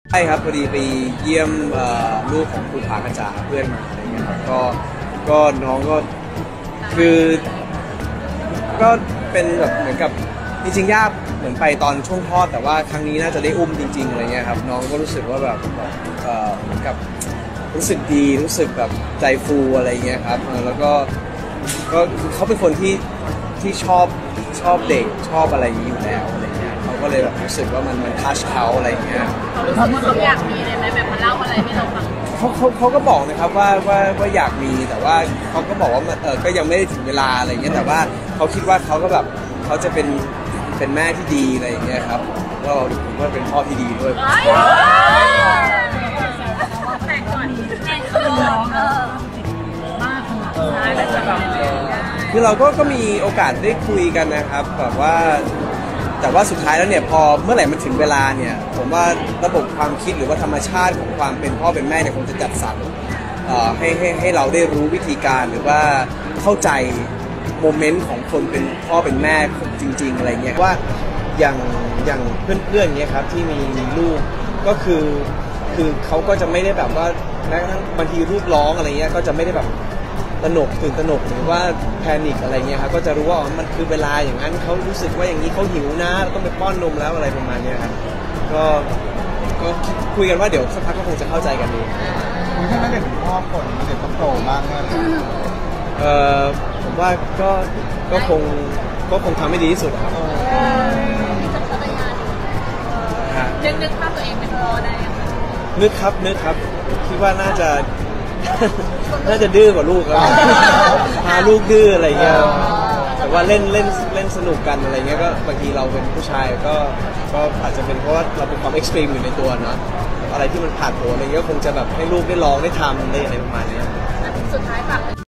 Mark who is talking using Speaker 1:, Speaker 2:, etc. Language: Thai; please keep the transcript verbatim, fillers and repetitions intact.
Speaker 1: ใช่ครับพอดีไปเยี่ยมลูกของครูผากระจาเพื่อนมาอะไรเงี้ยครับก็ก็น้องก็คือก็เป็นแบบเหมือนกับจริงๆยากเหมือนไปตอนช่วงคลอดแต่ว่าครั้งนี้น่าจะได้อุ้มจริงๆอะไรเงี้ยครับน้องก็รู้สึกว่าแบบเหมือนกับรู้สึกดีรู้สึกแบบใจฟูอะไรเงี้ยครับแล้วก็ก็เขาเป็นคนที่ที่ชอบชอบเด็กชอบอะไรอย่างนี้อยู่แล้วอะไรเงี้ยเขาก็เลยแบบรู้สึกว่ามันมันทัชเขาอะไรเงี้ย
Speaker 2: เขาเขาอยากมีเลยไหมแบบมาเล่าอะไรให้เราฟัง
Speaker 1: เขาเขาเขาก็บอกนะครับว่าว่าว่าอยากมีแต่ว่าเขาก็บอกว่าเออก็ยังไม่ได้ถึงเวลาอะไรเงี้ยแต่ว่าเขาคิดว่าเขาก็แบบเขาจะเป็นเป็นแม่ที่ดีอะไรอย่างเงี้ยครับก็ผมว่าเป็นพ่อที่ดีด้วย
Speaker 2: แต่ก่อนแต่คือน้องเออมากขนาดนั้น
Speaker 1: คือเราก็ก็มีโอกาสได้คุยกันนะครับแบบว่าแต่ว่าสุดท้ายแล้วเนี่ยพอเมื่อไหร่มันถึงเวลาเนี่ยผมว่าระบบความคิดหรือว่าธรรมชาติของความเป็นพ่อเป็นแม่เนี่ยคงจะจัดสรรให้ให้ให้เราได้รู้วิธีการหรือว่าเข้าใจโมเมนต์ของคนเป็นพ่อเป็นแม่จริงๆอะไรเงี้ยว่าอย่างอย่างเพื่อนๆเงี้ยครับที่มีมีลูกก็คือคือเขาก็จะไม่ได้แบบว่าแม้กระทั่งบางทีลูกร้องอะไรเงี้ยก็จะไม่ได้แบบตระหนกตื่นตระหนกหรือว่าแพนิคอะไรเงี้ยครับก็จะรู้ว่ามันคือเวลาอย่างนั้นเขารู้สึกว่าอย่างนี้เขาหิวนะเราต้องไปป้อนนมแล้วอะไรประมาณนี้ครับก็ก็คุยกันว่าเดี๋ยวสักพักก็คงจะเข้าใจกันเอง
Speaker 3: คุณแค่ไม่เด็กพ่อคนเด็กต้องโตมากเลย
Speaker 1: เอ่อผมว่าก็ก็คงก็คงทำให้ดีที่สุดครับ
Speaker 2: นึกนึกภาพตัวเองเป็นพ่อได้ยัง
Speaker 1: นึกครับนึกครับคิดว่าน่าจะน่าจะดื้อกว่าลูกแล้วพาลูกดื้ออะไรเงี้ยแต่ว่าเล่นเล่นเล่นสนุกกันอะไรเงี้ยก็บางทีเราเป็นผู้ชายก็ก็อาจจะเป็นเพราะว่าเราเป็นความเอ็กซ์ตรีมอยู่ในตัวเนาะอะไรที่มันผ่านตัวอะไรเงี้ยก็คงจะแบบให้ลูกได้ลองได้ทำได้อะไรประมาณนี้
Speaker 2: สุดท้ายฝาก